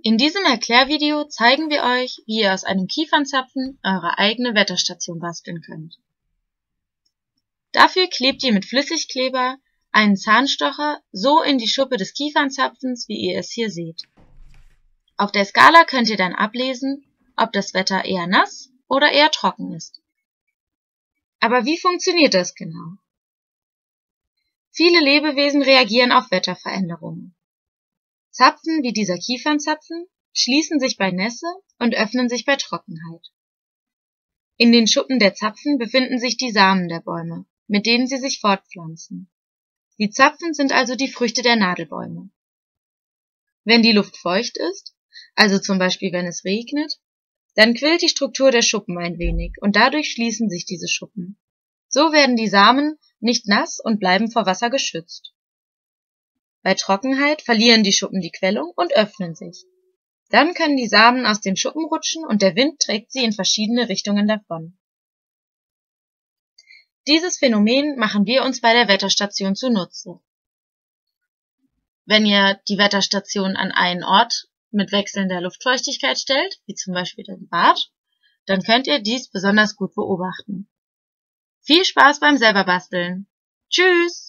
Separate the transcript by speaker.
Speaker 1: In diesem Erklärvideo zeigen wir euch, wie ihr aus einem Kiefernzapfen eure eigene Wetterstation basteln könnt. Dafür klebt ihr mit Flüssigkleber einen Zahnstocher so in die Schuppe des Kiefernzapfens, wie ihr es hier seht. Auf der Skala könnt ihr dann ablesen, ob das Wetter eher nass oder eher trocken ist. Aber wie funktioniert das genau? Viele Lebewesen reagieren auf Wetterveränderungen. Zapfen wie dieser Kiefernzapfen schließen sich bei Nässe und öffnen sich bei Trockenheit. In den Schuppen der Zapfen befinden sich die Samen der Bäume, mit denen sie sich fortpflanzen. Die Zapfen sind also die Früchte der Nadelbäume. Wenn die Luft feucht ist, also zum Beispiel wenn es regnet, dann quillt die Struktur der Schuppen ein wenig und dadurch schließen sich diese Schuppen. So werden die Samen nicht nass und bleiben vor Wasser geschützt. Bei Trockenheit verlieren die Schuppen die Quellung und öffnen sich. Dann können die Samen aus den Schuppen rutschen und der Wind trägt sie in verschiedene Richtungen davon. Dieses Phänomen machen wir uns bei der Wetterstation zunutze. Wenn ihr die Wetterstation an einen Ort mit wechselnder Luftfeuchtigkeit stellt, wie zum Beispiel den Bad, dann könnt ihr dies besonders gut beobachten. Viel Spaß beim selber basteln! Tschüss!